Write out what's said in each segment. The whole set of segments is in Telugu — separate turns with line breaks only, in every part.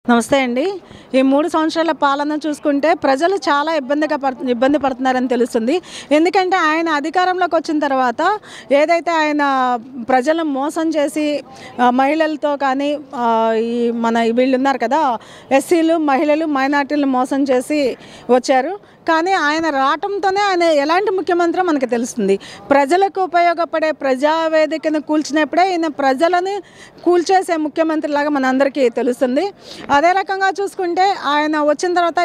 నమస్తే అండి. ఈ 3 సంవత్సరాల పాలన చూసుకుంటే ప్రజలు చాలా ఇబ్బంది పడుతున్నారని తెలుస్తుంది. ఎందుకంటే ఆయన అధికారంలోకి వచ్చిన తర్వాత ఏదైతే ఆయన ప్రజలను మోసం చేసి మహిళలతో కానీ ఈ మన వీళ్ళు ఉన్నారు కదా, ఎస్సీలు, మహిళలు, మైనార్టీలను మోసం చేసి వచ్చారు. కానీ ఆయన రావటంతోనే ఆయన ఎలాంటి ముఖ్యమంత్రి మనకు తెలుస్తుంది. ప్రజలకు ఉపయోగపడే ప్రజావేదికను కూల్చినప్పుడే ఈయన ప్రజలని కూల్చేసే ముఖ్యమంత్రిలాగా మనందరికీ తెలుస్తుంది. అదే రకంగా చూసుకుంటే ఆయన వచ్చిన తర్వాత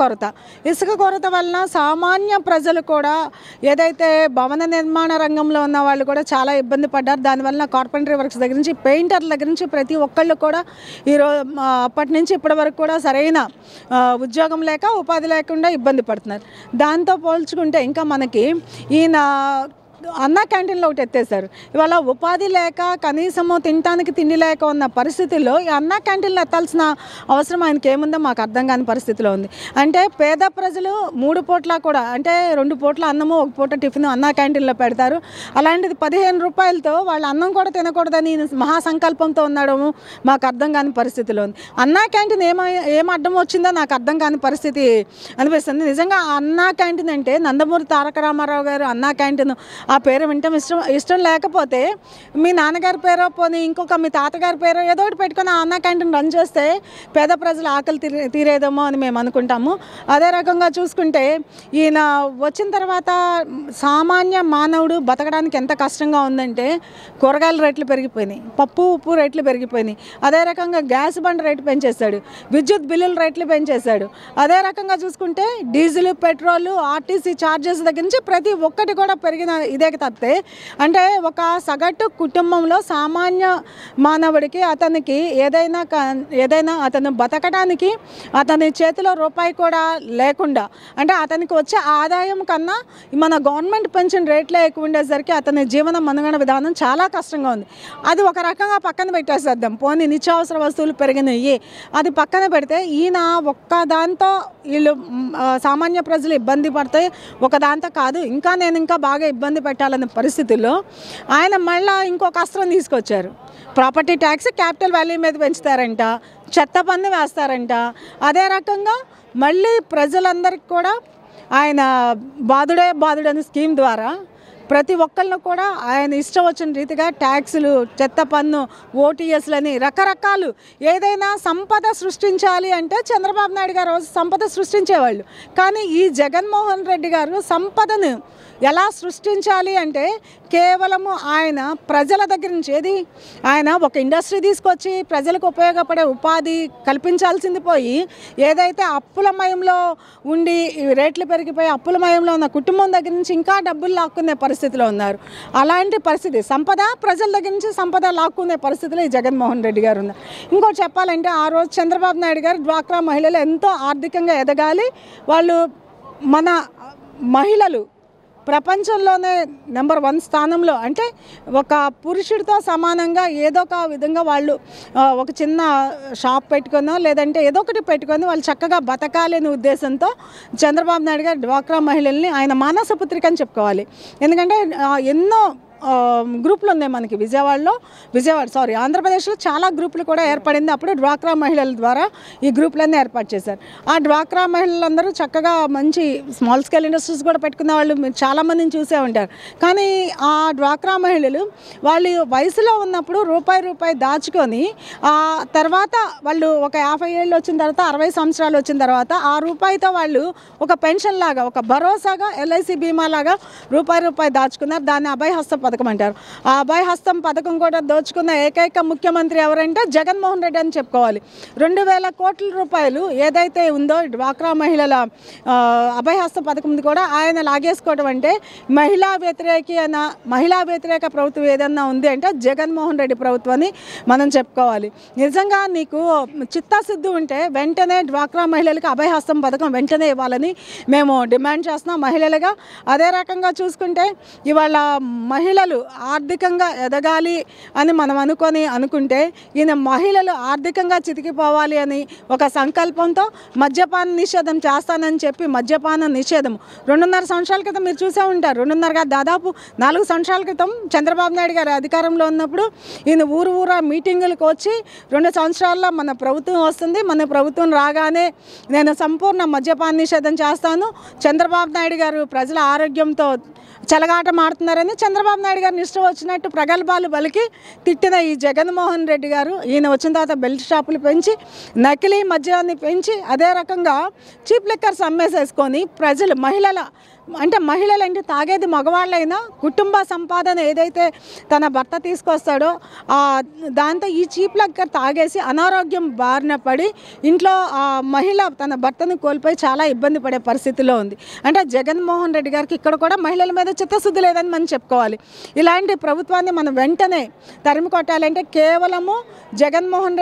ఇసుక కొరత వలన సామాన్య ప్రజలు కూడా ఏదైతే భవన నిర్మాణ రంగంలో ఉన్న వాళ్ళు కూడా చాలా ఇబ్బంది పడ్డారు. దానివల్ల కార్పెంటరీ వర్క్స్ దగ్గర నుంచి పెయింటర్ల దగ్గర నుంచి ప్రతి ఒక్కళ్ళు కూడా ఈరోజు అప్పటి నుంచి ఇప్పటి వరకు కూడా సరైన ఉద్యోగం లేక ఉపాధి లేకుండా ఇబ్బంది పడుతున్నారు. దాంతో పోల్చుకుంటే ఇంకా మనకి ఈయన అన్నా క్యాంటీన్లో ఒకటి ఎత్తేసారు. ఇవాళ ఉపాధి లేక కనీసము తినటానికి తిండి లేక ఉన్న పరిస్థితుల్లో ఈ అన్నా క్యాంటీన్లో ఎత్తాల్సిన అవసరం ఆయనకి ఏముందో మాకు అర్థం కాని పరిస్థితిలో ఉంది. అంటే పేద ప్రజలు 3 పూట్ల కూడా, అంటే 2 పూట్ల అన్నము, 1 పూట టిఫిన్ అన్నా క్యాంటీన్లో పెడతారు. అలాంటిది 15 రూపాయలతో వాళ్ళు అన్నం కూడా తినకూడదని మహాసంకల్పంతో ఉండడము మాకు అర్థం కాని పరిస్థితిలో ఉంది. అన్నా క్యాంటీన్ ఏం అడ్డం వచ్చిందో నాకు అర్థం కాని పరిస్థితి అనిపిస్తుంది. నిజంగా అన్నా క్యాంటీన్ అంటే నందమూరి తారక రామారావు గారు అన్నా క్యాంటీన్ ఆ పేరు వింటాం ఇష్టం లేకపోతే మీ నాన్నగారి పేరో పోనీ ఇంకొక మీ తాతగారి పేరో ఏదో ఒకటి పెట్టుకొని ఆ అన్నా క్యాంటీన్ రన్ చేస్తే పేద ప్రజల ఆకలి తీరేదేమో అని మేము అనుకుంటాము. అదే రకంగా చూసుకుంటే ఈయన వచ్చిన తర్వాత సామాన్య మానవుడు బతకడానికి ఎంత కష్టంగా ఉందంటే కూరగాయల రేట్లు పెరిగిపోయినాయి, పప్పు ఉప్పు రేట్లు పెరిగిపోయినాయి. అదే రకంగా గ్యాస్ బండ్ రేటు పెంచేశాడు, విద్యుత్ బిల్లుల రేట్లు పెంచేశాడు. అదే రకంగా చూసుకుంటే డీజిల్, పెట్రోలు, ఆర్టీసీ ఛార్జెస్ దగ్గర నుంచి ప్రతి ఒక్కటి కూడా పెరిగిన ఇదే తప్పితే అంటే ఒక సగటు కుటుంబంలో సామాన్య మానవుడికి అతనికి ఏదైనా అతను బతకడానికి అతని చేతిలో రూపాయి కూడా లేకుండా, అంటే అతనికి వచ్చే ఆదాయం కన్నా మన గవర్నమెంట్ పెన్షన్ రేట్లే ఎక్కువ ఉండేసరికి అతని జీవన మనుగడ విధానం చాలా కష్టంగా ఉంది. అది ఒక రకంగా పక్కన పెట్టేసేద్దాం, పోనీ నిత్యావసర వస్తువులు పెరిగినాయి అది పక్కన పెడితే ఈయన ఒక్క దాంతో వీళ్ళు సామాన్య ప్రజలు ఇబ్బంది పడితే ఒక దాంతో కాదు, నేను ఇంకా బాగా ఇబ్బంది పెట్టాలనే పరిస్థితుల్లో ఆయన మళ్ళీ ఇంకొక అస్త్రం తీసుకొచ్చారు. ప్రాపర్టీ ట్యాక్స్ క్యాపిటల్ వాల్యూ మీద పెంచుతారంట, చెత్త పన్ను వేస్తారంట. అదే రకంగా మళ్ళీ ప్రజలందరికీ కూడా ఆయన బాదుడే స్కీమ్ ద్వారా ప్రతి ఒక్కళ్ళను కూడా ఆయన ఇష్టం వచ్చిన రీతిగా ట్యాక్సులు, చెత్త పన్ను, ఓటీఎస్లని రకరకాలు ఏదైనా సంపద సృష్టించాలి అంటే చంద్రబాబు నాయుడు గారు సంపద సృష్టించేవాళ్ళు. కానీ ఈ జగన్మోహన్ రెడ్డి గారు సంపదను ఎలా సృష్టించాలి అంటే కేవలము ఆయన ప్రజల దగ్గర నుంచి ఆయన ఒక ఇండస్ట్రీ తీసుకొచ్చి ప్రజలకు ఉపయోగపడే ఉపాధి కల్పించాల్సింది పోయి ఏదైతే అప్పులమయంలో ఉండి రేట్లు పెరిగిపోయి అప్పులమయంలో ఉన్న కుటుంబం దగ్గర నుంచి ఇంకా డబ్బులు లాక్కునే పరిస్థితిలో ఉన్నారు. అలాంటి పరిస్థితి ప్రజల దగ్గర నుంచి సంపద లాక్కునే పరిస్థితిలో ఈ జగన్మోహన్ రెడ్డి గారు ఉన్నారు. ఇంకోటి చెప్పాలంటే ఆ రోజు చంద్రబాబు నాయుడు గారు డ్వాక్రా మహిళలు ఎంతో ఆర్థికంగా ఎదగాలి, వాళ్ళు మన మహిళలు ప్రపంచంలోనే నెంబర్ 1 స్థానంలో, అంటే ఒక పురుషుడితో సమానంగా ఏదో ఒక విధంగా వాళ్ళు ఒక చిన్న షాప్ పెట్టుకునో లేదంటే ఏదో ఒకటి పెట్టుకొని వాళ్ళు చక్కగా బతకాలి అనే ఉద్దేశంతో చంద్రబాబు నాయుడు గారు డ్వాక్రా మహిళల్ని ఆయన మానస పుత్రిక అని చెప్పుకోవాలి. ఎందుకంటే ఎన్నో గ్రూపులు ఉన్నాయి మనకి ఆంధ్రప్రదేశ్లో చాలా గ్రూపులు కూడా ఏర్పడింది. అప్పుడు డ్వాక్రా మహిళల ద్వారా ఈ గ్రూపులన్నీ ఏర్పాటు చేశారు. ఆ డ్వాక్రా మహిళలందరూ చక్కగా మంచి స్మాల్ స్కేల్ ఇండస్ట్రీస్ కూడా పెట్టుకునే వాళ్ళు మీరు చాలామందిని చూసే ఉంటారు. కానీ ఆ డ్వాక్రా మహిళలు వాళ్ళు వయసులో ఉన్నప్పుడు రూపాయి దాచుకొని ఆ తర్వాత వాళ్ళు ఒక 50 ఏళ్ళు వచ్చిన తర్వాత 60 సంవత్సరాలు వచ్చిన తర్వాత ఆ రూపాయితో వాళ్ళు ఒక పెన్షన్ లాగా, ఒక భరోసాగా, ఎల్ఐసి బీమా లాగా రూపాయి దాచుకున్నారు. దాన్ని అభయహస్త పథకం అంటారు. ఆ అభయహస్తం పథకం కూడా దోచుకున్న ఏకైక ముఖ్యమంత్రి ఎవరంటే జగన్మోహన్ రెడ్డి అని చెప్పుకోవాలి. 2000 కోట్ల రూపాయలు ఏదైతే ఉందో డ్వాక్రా మహిళల అభయహస్త పథకం కూడా ఆయన లాగేసుకోవడం అంటే మహిళా వ్యతిరేక ప్రభుత్వం ఏదన్నా ఉంది అంటే జగన్మోహన్ రెడ్డి ప్రభుత్వం అని మనం చెప్పుకోవాలి. నిజంగా నీకు చిత్తశుద్ధి ఉంటే వెంటనే డ్వాక్రా మహిళలకు అభయహస్తం పథకం వెంటనే ఇవ్వాలని మేము డిమాండ్ చేస్తున్నాం మహిళలుగా. అదే రకంగా చూసుకుంటే ఇవాళ మహిళ మహిళలు ఆర్థికంగా ఎదగాలి అని మనం అనుకుంటే ఈయన మహిళలు ఆర్థికంగా చితికిపోవాలి అని ఒక సంకల్పంతో మద్యపాన నిషేధం చేస్తానని చెప్పి మద్యపాన నిషేధం 2.5 సంవత్సరాల క్రితం మీరు చూసే ఉంటారు. 2.5 దాదాపు 4 సంవత్సరాల క్రితం చంద్రబాబు నాయుడు గారు అధికారంలో ఉన్నప్పుడు ఈయన ఊరా మీటింగులకు వచ్చి 2 సంవత్సరాల్లో మన ప్రభుత్వం వస్తుంది, మన ప్రభుత్వం రాగానే నేను సంపూర్ణ మద్యపాన నిషేధం చేస్తాను, చంద్రబాబు నాయుడు గారు ప్రజల ఆరోగ్యంతో చెలగాట మాడుతున్నారని చంద్రబాబు నాయుడు గారిని ఇష్టం వచ్చినట్టు ప్రగల్భాలు పలికి తిట్టిన ఈ జగన్మోహన్ రెడ్డి గారు ఈయన వచ్చిన తర్వాత బెల్ట్ షాపులు పెంచి నకిలీ మద్యాన్ని పెంచి అదే రకంగా చీప్ లిక్కర్స్ అమ్మేసేసుకొని ప్రజలు మహిళలు అంటే తాగేది మగవాళ్ళైనా కుటుంబ సంపాదన ఏదైతే తన భర్త తీసుకొస్తాడో దాంతో ఈ చీప్ లిక్కర్ తాగేసి అనారోగ్యం బారిన పడి ఇంట్లో ఆ మహిళ తన భర్తను కోల్పోయి చాలా ఇబ్బంది పడే పరిస్థితిలో ఉంది. అంటే జగన్మోహన్ రెడ్డి గారికి ఇక్కడ కూడా మహిళల మీద చిత్తశుద్ధి లేదని మనం చెప్పుకోవాలి. ఇలాంటి ప్రభుత్వాన్ని మనం వెంటనే తరిమి కొట్టాలంటే కేవలము జగన్మోహన్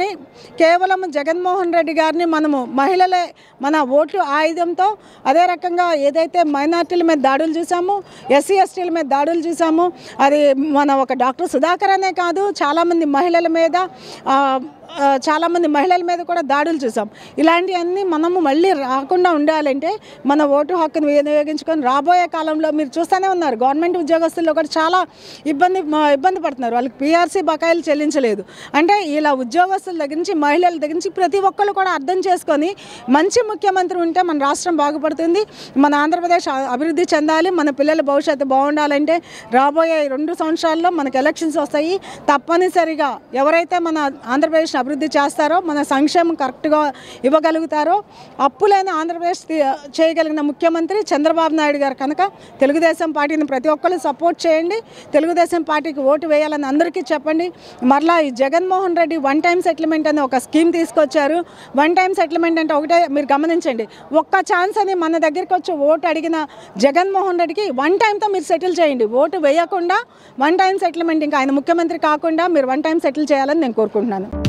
రెడ్డి గారిని మనము మహిళలే మన ఓట్లు ఆయుధంతో అదే రకంగా ఏదైతే మైనార్టీల మీద దాడులు చూసాము, ఎస్సీ ఎస్టీల మీద దాడులు చూసాము, అది మన ఒక డాక్టర్ సుధాకర్ అనే కాదు చాలామంది మహిళల మీద కూడా దాడులు చూసాం. ఇలాంటివన్నీ మనము మళ్ళీ రాకుండా ఉండాలంటే మన ఓటు హక్కును వినియోగించుకొని రాబోయే కాలంలో మీరు చూస్తూనే ఉన్నారు గవర్నమెంట్ ఉద్యోగస్తుల్లో కూడా చాలా ఇబ్బంది పడుతున్నారు. వాళ్ళకి పీఆర్సీ బకాయిలు చెల్లించలేదు. అంటే ఇలా ఉద్యోగస్తుల దగ్గర నుంచి మహిళల దగ్గర నుంచి ప్రతి ఒక్కరు కూడా అర్థం చేసుకొని మంచి ముఖ్యమంత్రి ఉంటే మన రాష్ట్రం బాగుపడుతుంది, మన ఆంధ్రప్రదేశ్ అభివృద్ధి చెందాలి, మన పిల్లల భవిష్యత్తు బాగుండాలంటే రాబోయే 2 సంవత్సరాల్లో మనకు ఎలక్షన్స్ వస్తాయి. తప్పనిసరిగా ఎవరైతే మన ఆంధ్రప్రదేశ్ అభివృద్ధి చేస్తారో, మన సంక్షేమం కరెక్ట్గా ఇవ్వగలుగుతారో, అప్పులైన ఆంధ్రప్రదేశ్ చేయగలిగిన ముఖ్యమంత్రి చంద్రబాబు నాయుడు గారు కనుక తెలుగుదేశం పార్టీని ప్రతి ఒక్కరు సపోర్ట్ చేయండి, తెలుగుదేశం పార్టీకి ఓటు వేయాలని అందరికీ చెప్పండి. మరలా ఈ జగన్మోహన్ రెడ్డి 1 టైం సెటిల్మెంట్ అని ఒక స్కీమ్ తీసుకొచ్చారు. 1 టైం సెటిల్మెంట్ అంటే ఒకటే మీరు గమనించండి, ఒక్క ఛాన్స్ అని మన దగ్గరికి వచ్చి ఓటు అడిగిన జగన్మోహన్ రెడ్డికి 1 టైంతో మీరు సెటిల్ చేయండి. ఓటు వేయకుండా 1 టైం సెటిల్మెంట్, ఇంకా ఆయన ముఖ్యమంత్రి కాకుండా మీరు 1 టైం సెటిల్ చేయాలని నేను కోరుకుంటున్నాను.